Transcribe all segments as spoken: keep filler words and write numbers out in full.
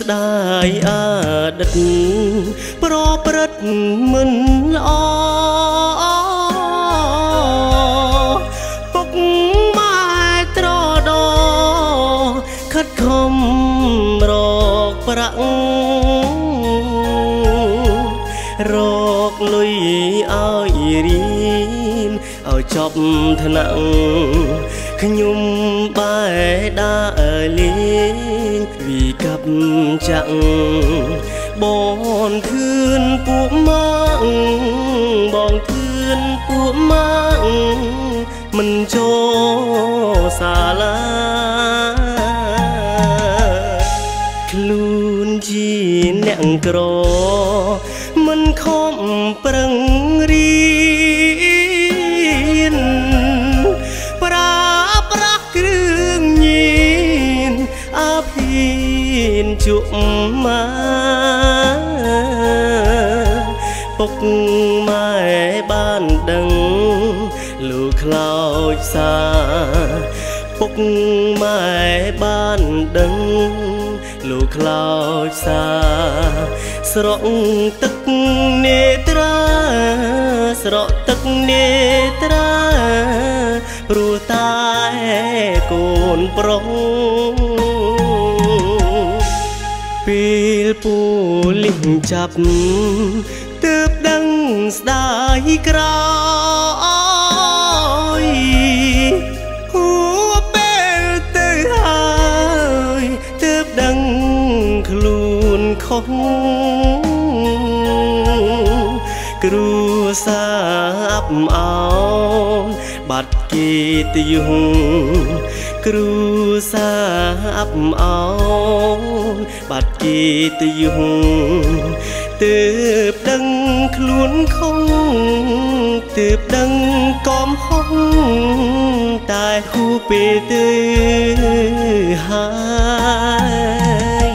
ស្ដាយអតីតប្រព្រឹត្តមិនល្អពុកម៉ែត្រដោខិតខំរកប្រាក់រកលុយឲ្យរៀនឲ្យចប់ថ្នាក់ខ្ញុំបែដើរលេងវិកັບចាក់បនធឿនពួកម៉ាក់បងធឿនពួកម៉ាក់មិនចូលសាលាខ្លួនជាអ្នកក្រមិនខំប្រឹងរៀនប្រើប្រាស់គ្រឿងញៀនអាភីនជក់មកពុកម៉ែបានដឹងលោកខ្លោចសាពុកម៉ែបានដឹងលោកខ្លោចសាស្រក់ទឹកនេត្រាស្រក់ទឹកនេត្រាព្រោះតែកូនប្រុសពេលពូលិះចាប់ទើបដឹងស្ដាយក្រោយហួពេលទៅហើយទើបដឹងខ្លួនខុសគ្រួសារអាប់អោនបាត់កិត្តិយសគ្រួសារអាប់អោនបាត់កិត្តិយសទើបដឹងខ្លួនខុសទើបដឹងកំហុសតែហួពេលទៅហើយ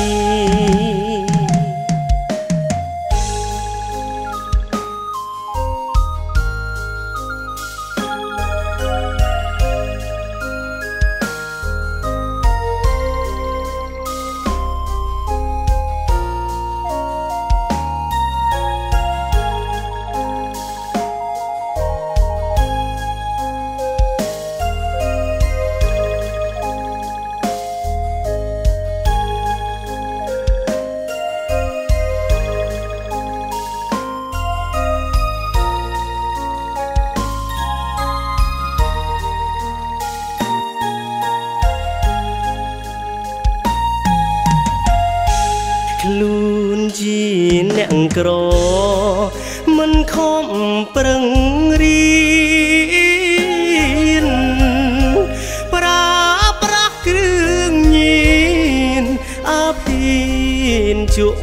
ខ្លួនជាអ្នកក្រមិនខំប្រឹងរៀនប្រើប្រាស់គ្រឿងញៀនអាភីនជក់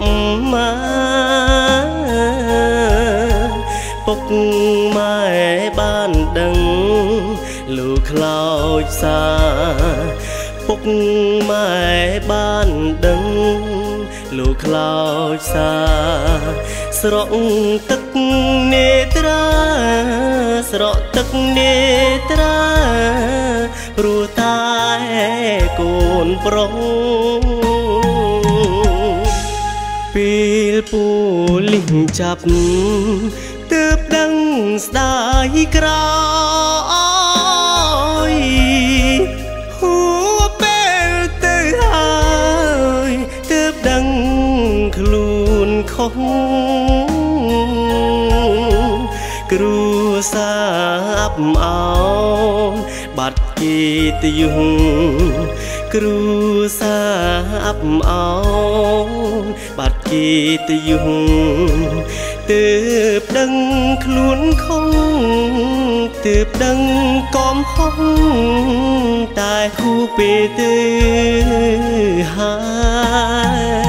មកពុកម៉ែបានដឹងលោកខ្លោចសាពុកម៉ែបានដឹងលោកខ្លោចសាស្រក់ទឹកនេត្រាស្រក់ទឹកនេត្រាព្រោះតែកូនប្រុសពេលពូលិះចាប់ទើបដឹងស្ដាយក្រោយហួពេលទៅហើយទើបដឹងខ្លួនខុសគ្រួសារអាប់អោនបាត់កិត្តិយសគ្រួសារអាប់អោនបាត់កិត្តិយសទើបដឹងខ្លួនខុសទើបដឹងកំហុសតែហួពេលទៅហើយ